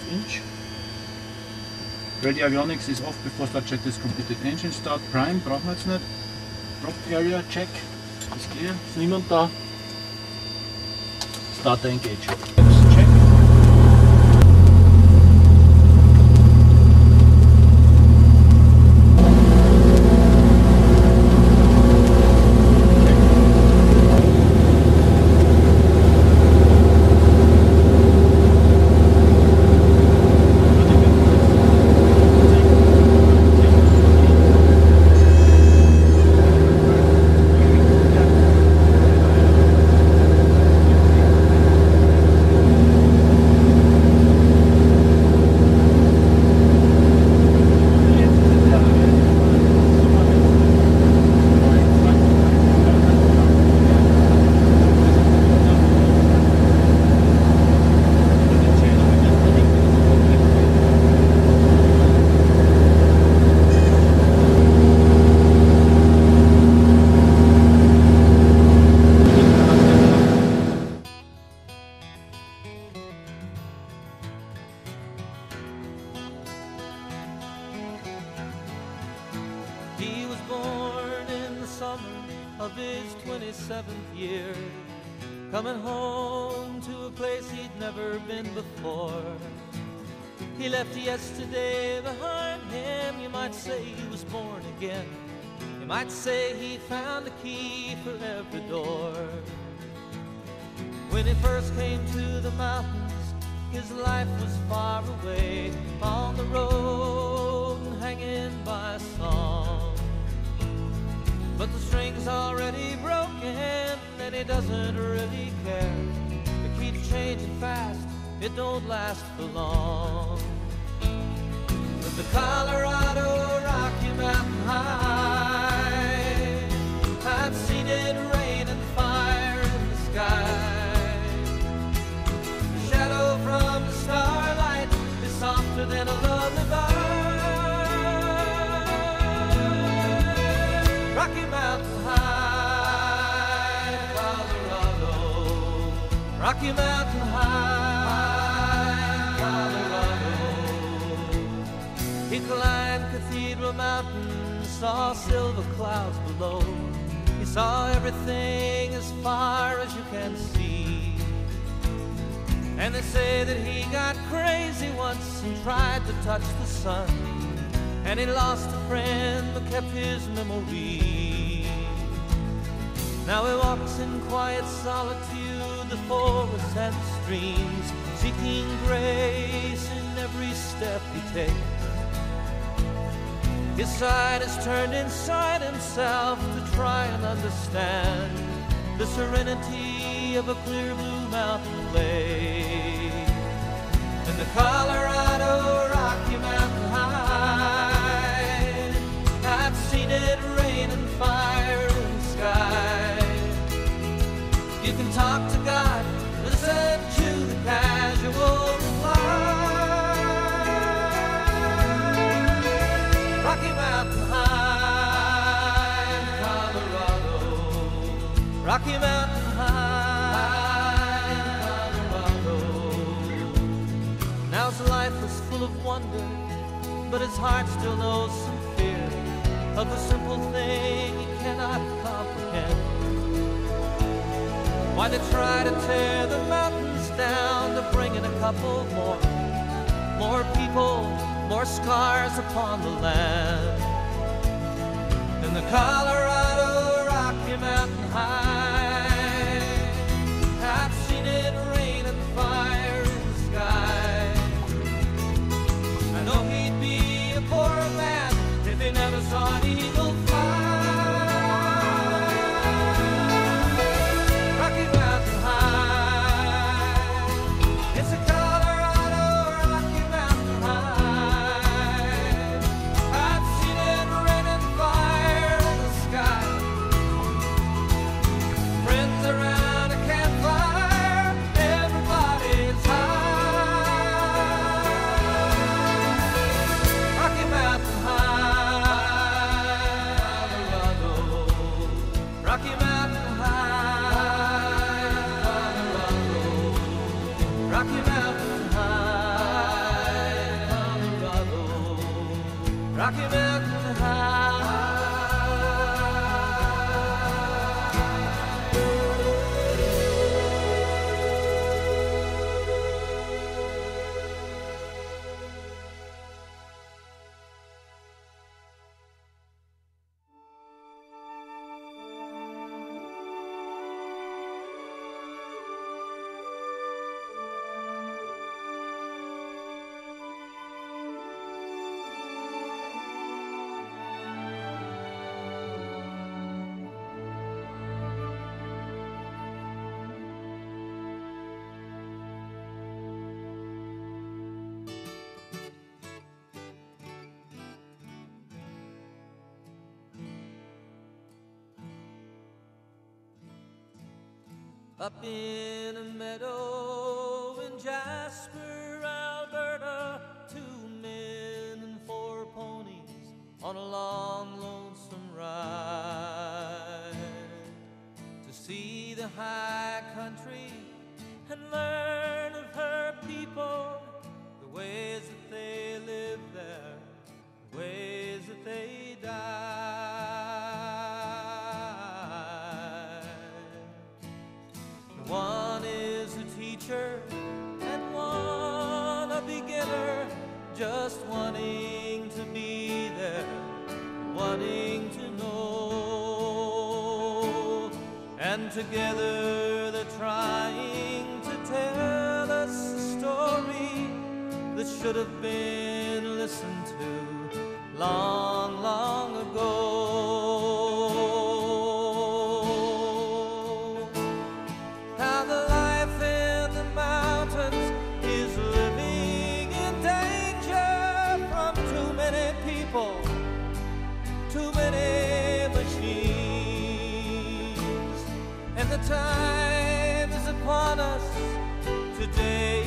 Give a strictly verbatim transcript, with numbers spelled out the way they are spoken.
inch. Radio avionics is off before start check is completed. Engine start prime, brauchen wir jetzt nicht. Drop area check, ist clear, ist niemand da. Start engage. Check. He was born in the summer of his twenty-seventh year, coming home to a place he'd never been before. He left yesterday behind him. You might say he was born again. You might say he found a key for every door. When he first came to the mountains, his life was far away, on the road and hanging by a song. But the string's already broken and he doesn't really care. It keeps changing fast, it don't last for long. But the Colorado Rocky Mountain High, I've seen it rain and fire in the sky. The shadow from the starlight is softer than a lullaby. Rocky Mountain High, Colorado. Rocky Mountain High, Colorado. He climbed Cathedral Mountain, saw silver clouds below. He saw everything as far as you can see. And they say that he got crazy once and tried to touch the sun, and he lost a friend but kept his memory. Now he walks in quiet solitude, the forests and the streams, seeking grace in every step he takes. His side is turned inside himself to try and understand the serenity of a clear blue mountain lake. And the Colorado Rocky Mountain High, I've seen it rain and fire in the sky. You can talk to God, listen to the casual reply. Rocky Mountain High, Colorado. Rocky Mountain High, Colorado. Now his life is full of wonder, but his heart still knows some fear of the simple thing he cannot comprehend. Why they try to tear the mountains down to bring in a couple more, more people, more scars upon the land. In the Colorado Rocky Mountain High, I've seen it rain and fire in the sky. I know he'd be a poor man if he never saw an eagle fly. Rocky Mountain High, it's a Colorado Rocky Mountain High. I've seen it rain and fire in the sky. Rocky Mountain High. Up in a meadow in Jasper, Alberta, two men and four ponies on a long, lonesome ride to see the high country and learn of her people, the ways that they live there, the ways that they die. One is a teacher and one a beginner, just wanting to be there, wanting to know. And together they're trying to tell us a story that should have been listened to long, long ago. Too many machines, and the time is upon us today.